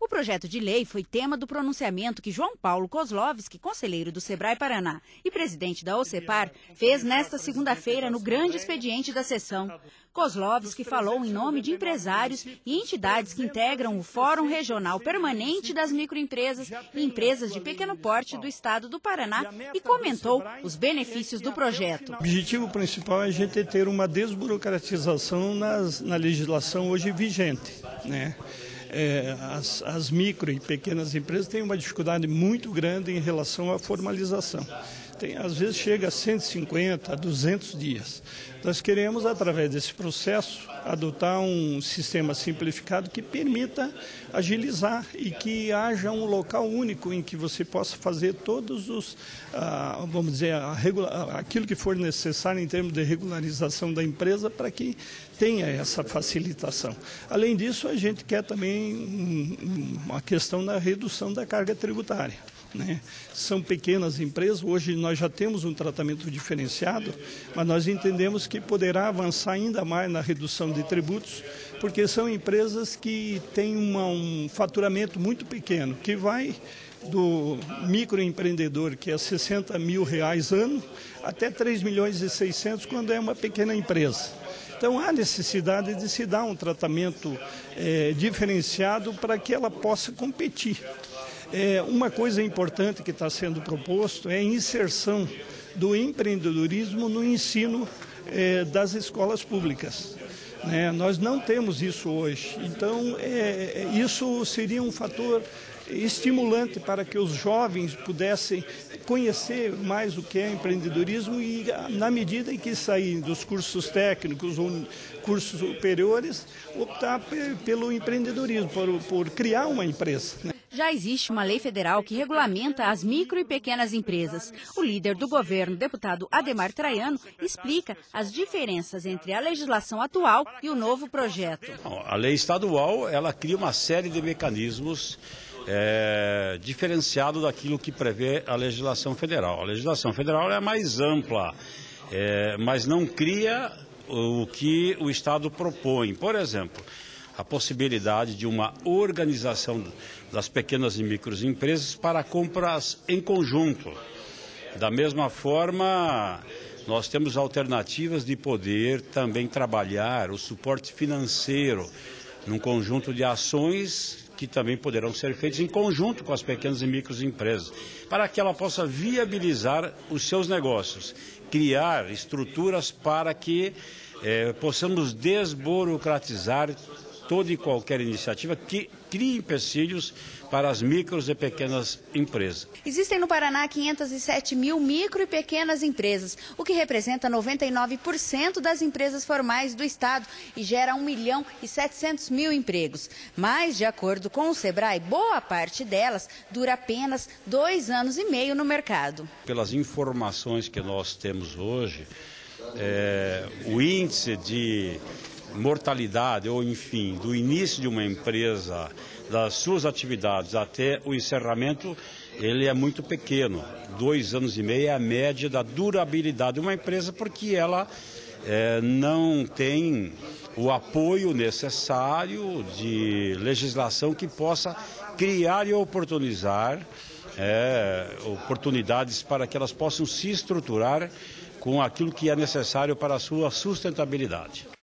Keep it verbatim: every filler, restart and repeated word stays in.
O projeto de lei foi tema do pronunciamento que João Paulo Kozlovski, conselheiro do Sebrae Paraná e presidente da OCEPAR, fez nesta segunda-feira no grande expediente da sessão. Kozlovski falou em nome de empresários e entidades que integram o Fórum Regional Permanente das Microempresas e Empresas de Pequeno Porte do Estado do Paraná e comentou os benefícios do projeto. O objetivo principal é a gente ter uma desburocratização nas, na legislação hoje vigente, né? É, as, as micro e pequenas empresas têm uma dificuldade muito grande em relação à formalização. Tem, às vezes chega a cento e cinquenta, a duzentos dias. Nós queremos, através desse processo, adotar um sistema simplificado que permita agilizar e que haja um local único em que você possa fazer todos os, ah, vamos dizer, a regula- aquilo que for necessário em termos de regularização da empresa para que tenha essa facilitação. Além disso, a gente quer também um, uma questão da redução da carga tributária. Né? São pequenas empresas, hoje nós já temos um tratamento diferenciado, mas nós entendemos que poderá avançar ainda mais na redução de tributos, porque são empresas que têm uma, um faturamento muito pequeno, que vai do microempreendedor, que é sessenta mil reais ano, até três milhões e seiscentos quando é uma pequena empresa. Então, há necessidade de se dar um tratamento é, diferenciado para que ela possa competir. É, uma coisa importante que está sendo proposto é a inserção do empreendedorismo no ensino é, das escolas públicas. Né? Nós não temos isso hoje, então é, isso seria um fator estimulante para que os jovens pudessem conhecer mais o que é empreendedorismo e, na medida em que saírem dos cursos técnicos ou cursos superiores, optar pelo empreendedorismo, por, por criar uma empresa. Né? Já existe uma lei federal que regulamenta as micro e pequenas empresas. O líder do governo, deputado Ademar Traiano, explica as diferenças entre a legislação atual e o novo projeto. A lei estadual, ela cria uma série de mecanismos é, diferenciados daquilo que prevê a legislação federal. A legislação federal é mais ampla, é, mas não cria o que o Estado propõe. Por exemplo, a possibilidade de uma organização das pequenas e microempresas para compras em conjunto. Da mesma forma, nós temos alternativas de poder também trabalhar o suporte financeiro num conjunto de ações que também poderão ser feitas em conjunto com as pequenas e microempresas, para que ela possa viabilizar os seus negócios, criar estruturas para que eh, possamos desburocratizar toda e qualquer iniciativa que crie empecilhos para as micros e pequenas empresas. Existem no Paraná quinhentas e sete mil micro e pequenas empresas, o que representa noventa e nove por cento das empresas formais do estado e gera um milhão e setecentos mil empregos. Mas, de acordo com o Sebrae, boa parte delas dura apenas dois anos e meio no mercado. Pelas informações que nós temos hoje, é, o índice de mortalidade, ou enfim, do início de uma empresa, das suas atividades até o encerramento, ele é muito pequeno. Dois anos e meio é a média da durabilidade de uma empresa, porque ela é, não tem o apoio necessário de legislação que possa criar e oportunizar é, oportunidades para que elas possam se estruturar com aquilo que é necessário para a sua sustentabilidade.